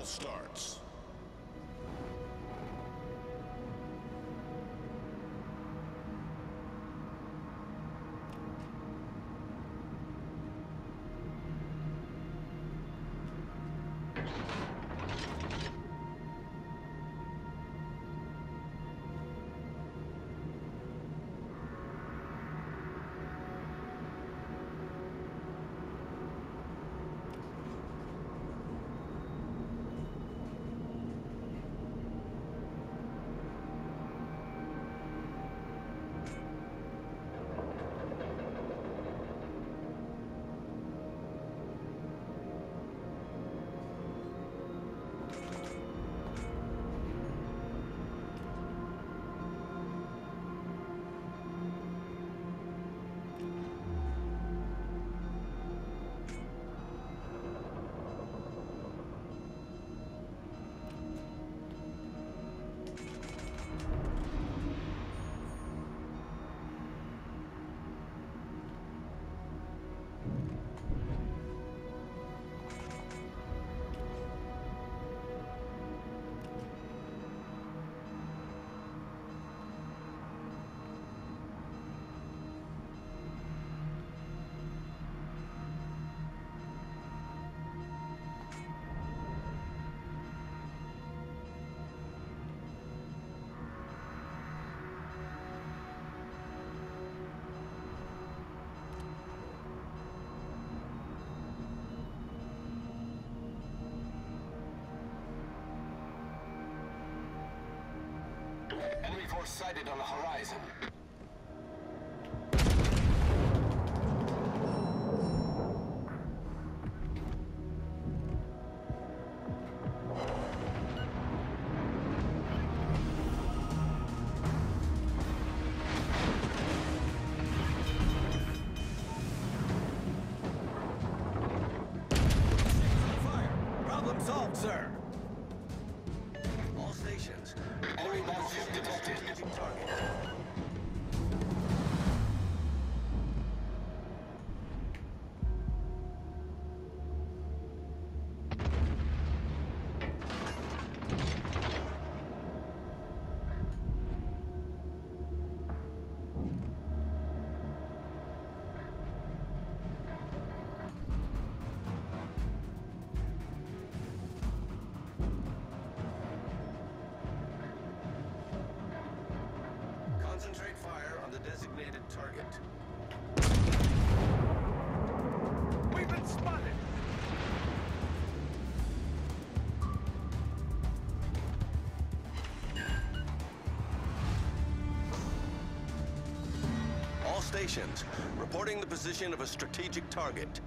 starts. Enemy force sighted on the horizon. Fire! Problem solved, sir. All stations. Enemy battleship detected. Target. Concentrate fire on the designated target. We've been spotted! All stations, reporting the position of a strategic target.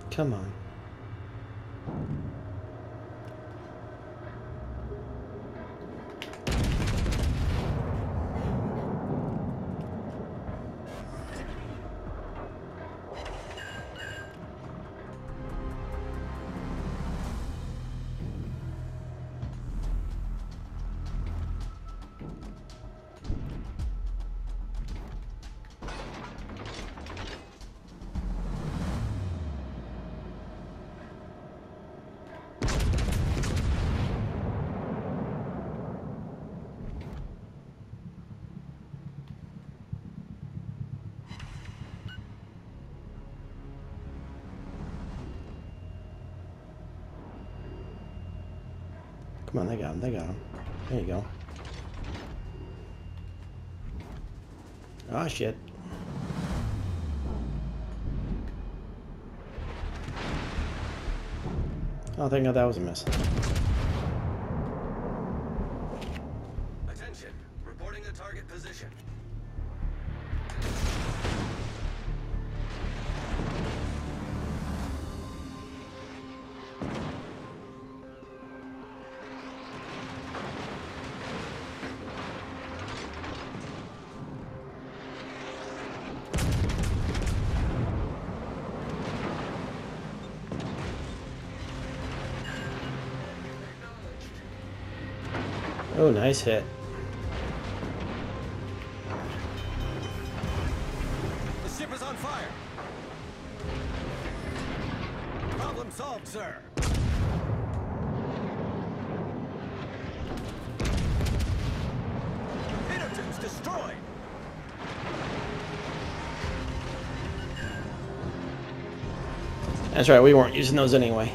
Come on. Come on, they got him, they got him. There you go. Ah, shit. Oh, thank God that was a miss. Attention. Reporting a target position. Oh, nice hit. The ship is on fire. Problem solved, sir. Peterton's destroyed. That's right, we weren't using those anyway.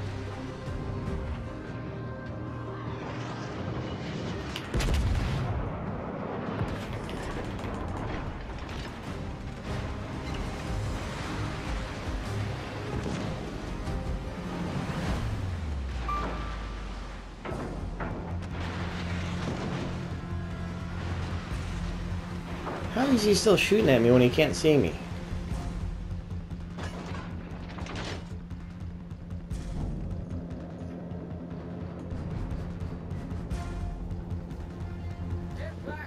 How is he still shooting at me when he can't see me? Get back!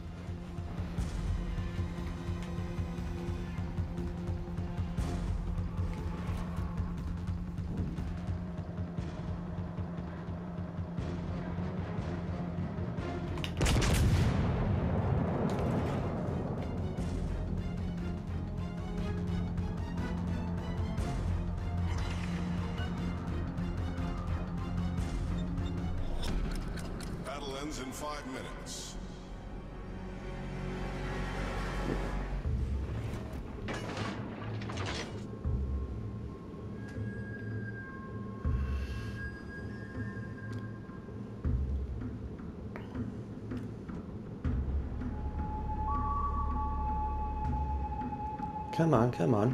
Battle ends in 5 minutes. Come on, come on.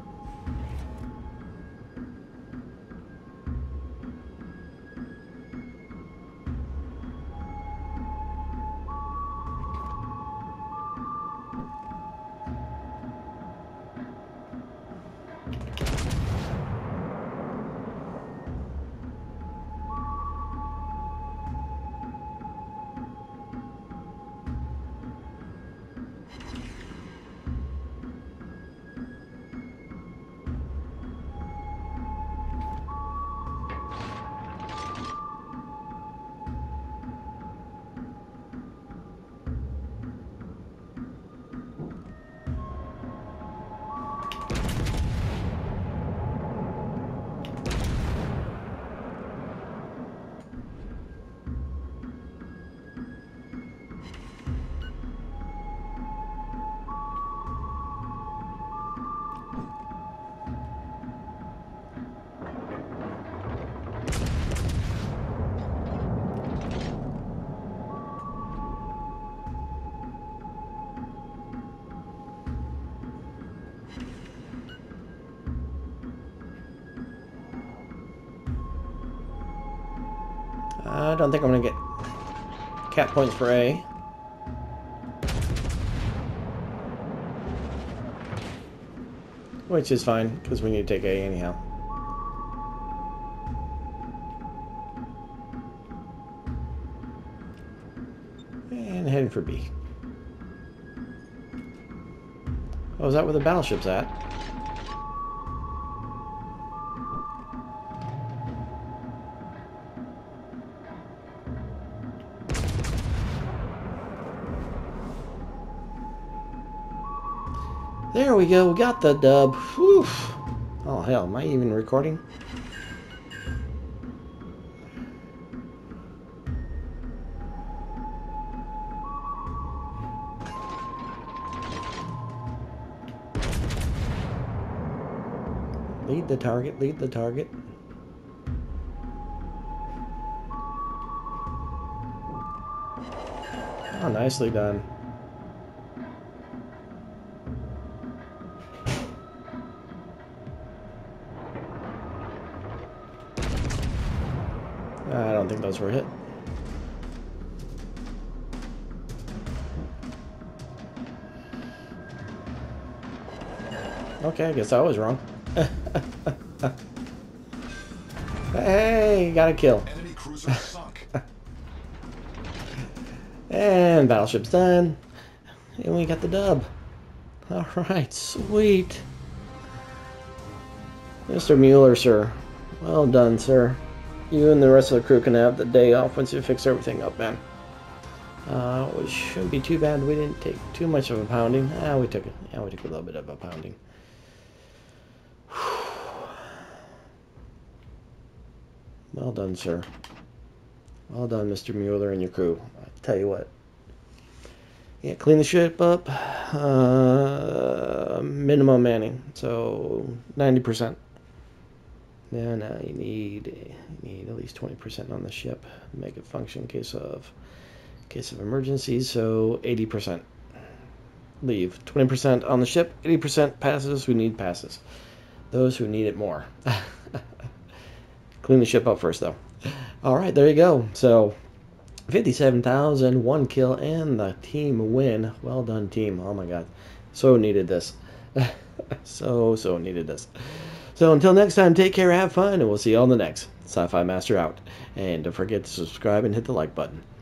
I don't think I'm gonna get cat points for A. Which is fine, because we need to take A anyhow. for B. Oh, is that where the battleship's at? There we go, we got the dub. Whew. Oh hell, am I even recording? Lead the target, lead the target. Oh, nicely done. I don't think those were hit. Okay, I guess I was wrong. Hey, got a kill. Enemy cruiser sunk. And battleship's done. And we got the dub. Alright, sweet. Mr. Mueller, sir. Well done, sir. You and the rest of the crew can have the day off once you fix everything up, man. Which shouldn't be too bad. We didn't take too much of a pounding. We took a little bit of a pounding. Well done, sir. Well done, Mr. Mueller and your crew. I tell you what. Yeah, clean the ship up. Minimum manning, so 90%. Now you need at least 20% on the ship. Make it function in case of emergencies. So 80%. Leave 20% on the ship. 80% passes who need passes. Those who need it more. Clean the ship up first, though. All right, there you go. So 57,000, 1 kill, and the team win. Well done, team. Oh my God, so needed this. so needed this. So until next time, take care, have fun, and we'll see you on the next SyFy Master out. And don't forget to subscribe and hit the like button.